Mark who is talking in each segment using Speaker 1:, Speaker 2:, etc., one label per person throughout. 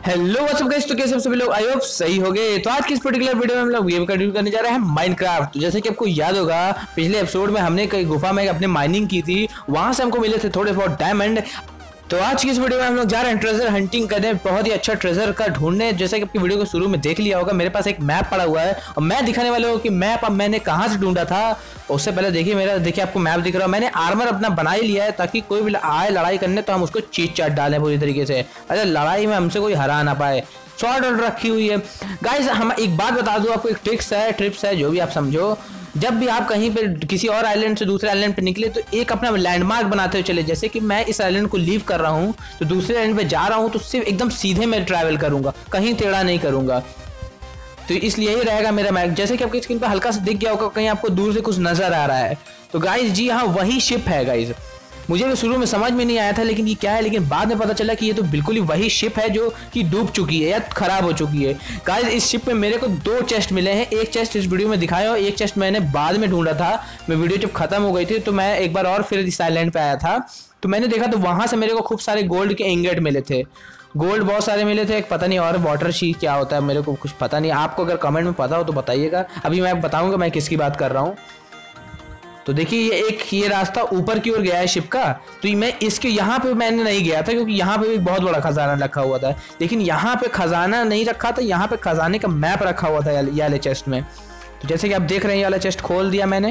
Speaker 1: Hello what's up guys, तो कैसे सभी लोग आई होप सही हो गए। तो आज की इस पर्टिकुलर वीडियो में हम लोग गेम कंटिन्यू करने जा रहे हैं माइनक्राफ्ट। तो जैसे कि आपको याद होगा पिछले एपिसोड में हमने कई गुफा में अपने माइनिंग की थी, वहां से हमको मिले थे थोड़े बहुत डायमंड। तो आज की इस वीडियो में हम लोग जा रहे हैं ट्रेजर हंटिंग करने, बहुत ही अच्छा ट्रेजर का ढूंढने। जैसे कि आपकी वीडियो को शुरू में देख लिया होगा, मेरे पास एक मैप पड़ा हुआ है और मैं दिखाने वाले हूँ कि मैप अब मैंने कहाँ से ढूंढा था। उससे पहले देखिए आपको मैप दिख रहा है। मैंने आर्मर अपना बना ही लिया है ताकि कोई भी आए लड़ाई करने तो हम उसको चीट चाट डालें पूरी तरीके से, अरे लड़ाई में हमसे कोई हरा ना पाए। शॉर्ट ऑर्डर रखी हुई है गाइस। हम एक बात बता दूं आपको, एक ट्रिप्स है जो भी आप समझो। जब भी आप कहीं पे किसी और आइलैंड से दूसरे आइलैंड पे निकले तो एक अपना लैंडमार्क बनाते हुए चले। जैसे कि मैं इस आइलैंड को लीव कर रहा हूँ तो दूसरे आइलैंड पे जा रहा हूँ तो सिर्फ एकदम सीधे मैं ट्रैवल करूंगा, कहीं टेढ़ा नहीं करूंगा। तो इसलिए ही रहेगा मेरा मैप। जैसे कि आपकी स्क्रीन पे हल्का सा दिख गया होगा, कहीं आपको दूर से कुछ नजर आ रहा है तो गाइस जी हाँ वही शिप है गाइस। मुझे भी शुरू में समझ में नहीं आया था लेकिन ये क्या है, लेकिन बाद में पता चला कि ये तो बिल्कुल ही वही शिप है जो कि डूब चुकी है या खराब हो चुकी है। गाइस इस शिप में मेरे को 2 चेस्ट मिले हैं, एक चेस्ट इस वीडियो में दिखाया और एक चेस्ट मैंने बाद में ढूंढा था। मैं वीडियो जब खत्म हो गई थी तो मैं एक बार और फिर इस आइलैंड पे आया था तो मैंने देखा तो वहां से मेरे को खूब सारे गोल्ड के इंगेट मिले थे। गोल्ड बहुत सारे मिले थे, एक पता नहीं और वाटर शी क्या होता है मेरे को कुछ पता नहीं। आपको अगर कमेंट में पता हो तो बताइएगा, अभी मैं बताऊंगा मैं किसकी बात कर रहा हूँ। तो देखिए ये रास्ता ऊपर की ओर गया है शिप का। तो मैं इसके यहाँ पे मैंने नहीं गया था क्योंकि यहाँ पे भी बहुत बड़ा खजाना रखा हुआ था, लेकिन यहाँ पे खजाना नहीं रखा था, यहाँ पे खजाने का मैप रखा हुआ था ये वाले चेस्ट में। तो जैसे कि आप देख रहे हैं ये वाला चेस्ट खोल दिया मैंने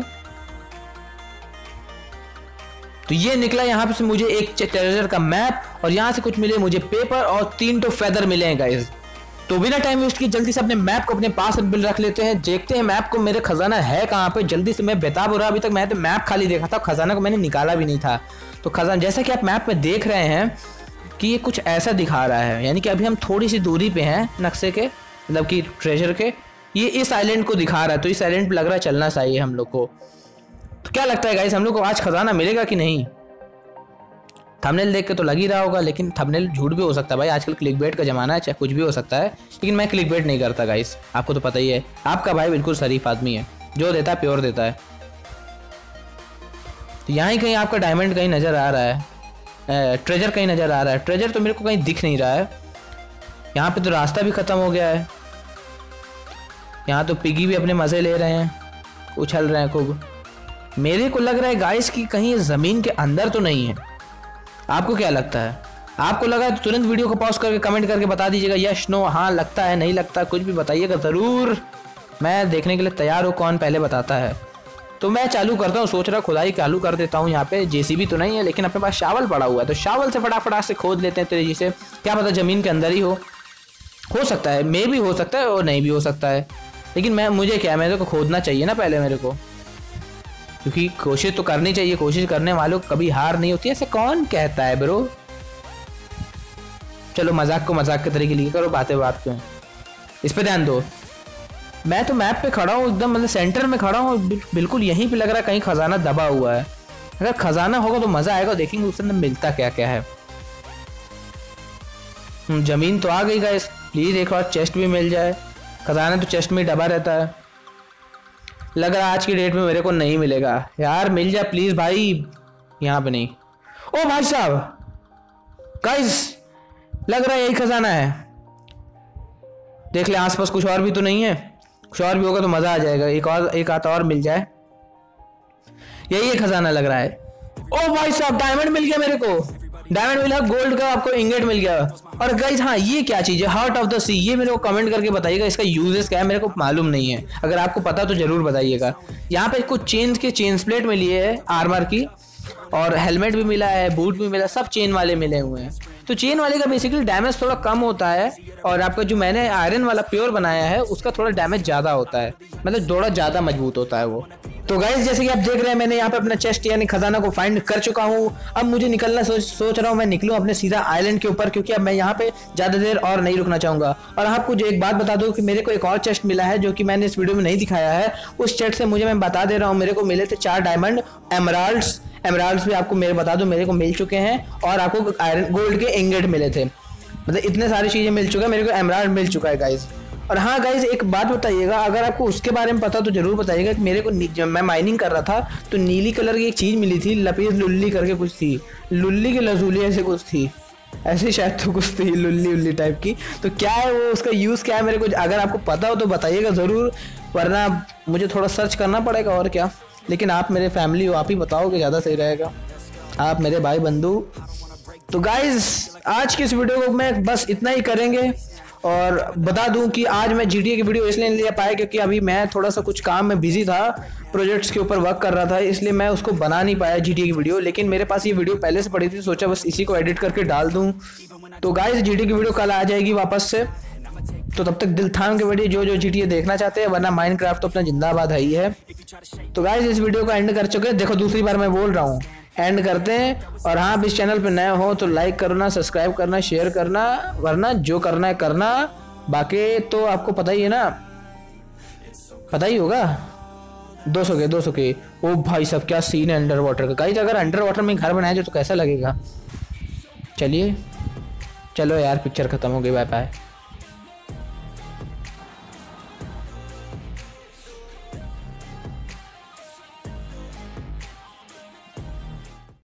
Speaker 1: तो ये निकला यहाँ पे से मुझे एक ट्रेजर का मैप और यहाँ से कुछ मिले मुझे पेपर और 3 तो फेदर मिले हैं गाइस। तो बिना टाइम वेस्ट किए जल्दी से अपने मैप को अपने पास बिल रख लेते हैं, देखते हैं मैप को मेरे खजाना है कहाँ पे। जल्दी से मैं बेताब हो रहा, अभी तक मैं तो मैप खाली देखा था, खजाना को मैंने निकाला भी नहीं था। तो खजाना जैसा कि आप मैप में देख रहे हैं कि ये कुछ ऐसा दिखा रहा है, यानी कि अभी हम थोड़ी सी दूरी पे हैं नक्शे के, मतलब कि ट्रेजर के। ये इस आइलैंड को दिखा रहा है तो इस आइलैंड पर लग रहा है चलना चाहिए हम लोग को। तो क्या लगता है गाइस हम लोग को आज खजाना मिलेगा कि नहीं? थंबनेल देख के तो लग ही रहा होगा, लेकिन थंबनेल झूठ भी हो सकता है भाई, आजकल क्लिकबेट का जमाना है, चाहे कुछ भी हो सकता है। लेकिन मैं क्लिकबेट नहीं करता गाइस, आपको तो पता ही है। आपका भाई बिल्कुल शरीफ आदमी है, जो देता है प्योर देता है। तो यहाँ ही कहीं आपका डायमंड कहीं नज़र आ रहा है, ट्रेजर कहीं नज़र आ रहा है। ट्रेजर तो मेरे को कहीं दिख नहीं रहा है। यहाँ पे तो रास्ता भी ख़त्म हो गया है। यहाँ तो पिगी भी अपने मज़े ले रहे हैं, उछल रहे हैं खूब। मेरे को लग रहा है गाइस कि कहीं ज़मीन के अंदर तो नहीं है। आपको क्या लगता है? आपको लगा है तो तुरंत वीडियो को पॉज करके कमेंट करके बता दीजिएगा, यस नो, हाँ लगता है नहीं लगता, कुछ भी बताइएगा ज़रूर। मैं देखने के लिए तैयार हूँ कौन पहले बताता है। तो मैं चालू करता हूँ, सोच रहा खुदाई चालू कर देता हूँ। यहाँ पे जेसीबी तो नहीं है लेकिन अपने पास शावल पड़ा हुआ है तो शावल से फटाफट से खोद लेते हैं तेजी से। क्या पता ज़मीन के अंदर ही हो सकता है, मे भी हो सकता है और नहीं भी हो सकता है। लेकिन मुझे क्या है, मेरे को खोदना चाहिए ना पहले मेरे को, क्योंकि कोशिश तो करनी चाहिए, कोशिश करने वालों को कभी हार नहीं होती। ऐसे कौन कहता है ब्रो? चलो मजाक को मजाक के तरीके लिए करो, बातें बात क्यों, इस पे ध्यान दो। मैं तो मैप पे खड़ा हूँ एकदम, मतलब सेंटर में खड़ा हूँ, बिल्कुल यहीं पे लग रहा है कहीं खजाना दबा हुआ है। अगर खजाना होगा तो मजा आएगा, देखेंगे उसके अंदर मिलता क्या क्या है। जमीन तो आ गई गाइस, प्लीज एक बार चेस्ट भी मिल जाए। खजाना तो चेस्ट में दबा रहता है। लग रहा है आज की डेट में मेरे को नहीं मिलेगा यार, मिल जाए प्लीज भाई। यहाँ पे नहीं। ओ भाई साहब गाइस, लग रहा है यही खजाना है। देख ले आसपास कुछ और भी तो नहीं है, कुछ और भी होगा तो मजा आ जाएगा। एक आता और मिल जाए, यही खजाना लग रहा है। ओ भाई साहब डायमंड मिल गया मेरे को, डायमंड मिला, गोल्ड का आपको इंगेट मिल गया। और गाइस हाँ ये क्या चीज है, हार्ट ऑफ द सी, ये मेरे को कमेंट करके बताइएगा इसका यूजेस क्या है, मेरे को मालूम नहीं है। अगर आपको पता तो जरूर बताइएगा। यहाँ पे कुछ चेन प्लेट मिली है आर्मर की, और हेलमेट भी मिला है, बूट भी मिला, सब चेन वाले मिले हुए हैं। तो चेन वाले का बेसिकली डैमेज थोड़ा कम होता है और आपका जो मैंने आयरन वाला प्योर बनाया है उसका थोड़ा डैमेज ज़्यादा होता है, मतलब थोड़ा ज़्यादा मजबूत होता है वो। तो गाइस जैसे कि आप देख रहे हैं मैंने यहाँ पे अपना चेस्ट यानी खजाना को फाइंड कर चुका हूँ। अब मुझे निकलना सोच रहा हूँ, मैं निकलूँ अपने सीधा आइलैंड के ऊपर, क्योंकि अब मैं यहाँ पे ज़्यादा देर और नहीं रुकना चाहूँगा। और आपको जो एक बात बता दूँ कि मेरे को एक और चेस्ट मिला है जो कि मैंने इस वीडियो में नहीं दिखाया है। उस चेस्ट से मुझे मैं बता दे रहा हूँ मेरे को मिले थे 4 डायमंड, एमराल्ड्स भी आपको मेरे बता दो मेरे को मिल चुके हैं, और आपको आयरन गोल्ड के इंगेट मिले थे। मतलब इतने सारी चीज़ें मिल चुका है, मेरे को एमराल्ड मिल चुका है गाइज। और हाँ गाइज एक बात बताइएगा, अगर आपको उसके बारे में पता तो जरूर बताइएगा कि मेरे को जब मैं माइनिंग कर रहा था तो नीली कलर की एक चीज़ मिली थी, लपीस लुल्ली करके कुछ थी, लुल्ली की लजूली ऐसे कुछ थी, ऐसी शायद तो कुछ थी लुल्ली उल्ली टाइप की। तो क्या है वो, उसका यूज़ क्या है मेरे को अगर आपको पता हो तो बताइएगा ज़रूर, वरना मुझे थोड़ा सर्च करना पड़ेगा और क्या। लेकिन आप मेरे फैमिली हो, आप ही बताओगे ज़्यादा सही रहेगा, आप मेरे भाई बंधु। तो गाइज आज की इस वीडियो को मैं बस इतना ही करेंगे। और बता दूं कि आज मैं GTA की वीडियो इसलिए नहीं ले पाया क्योंकि अभी मैं थोड़ा सा कुछ काम में बिजी था, प्रोजेक्ट्स के ऊपर वर्क कर रहा था, इसलिए मैं उसको बना नहीं पाया GTA की वीडियो। लेकिन मेरे पास ये वीडियो पहले से पड़ी थी, सोचा बस इसी को एडिट करके डाल दूं। तो गाइज GTA की वीडियो कल आ जाएगी वापस से, तो तब तक दिल थाम के बैठिए जो GTA देखना चाहते हैं, वरना माइनक्राफ्ट तो अपना जिंदाबाद है ही है। तो गाइज इस वीडियो को एंड कर चुके हैं, देखो दूसरी बार मैं बोल रहा हूँ, एंड करते हैं। और हाँ, इस चैनल पे नए हो तो लाइक करना, सब्सक्राइब करना, शेयर करना, वरना जो करना है करना, बाकी तो आपको पता ही है ना, पता ही होगा। 200 के ओ भाई सब क्या सीन है अंडर वाटर का। गाइस अगर अंडर वाटर में घर बनाया जाए तो कैसा लगेगा। चलिए चलो यार, पिक्चर खत्म हो गई, बाय बाय।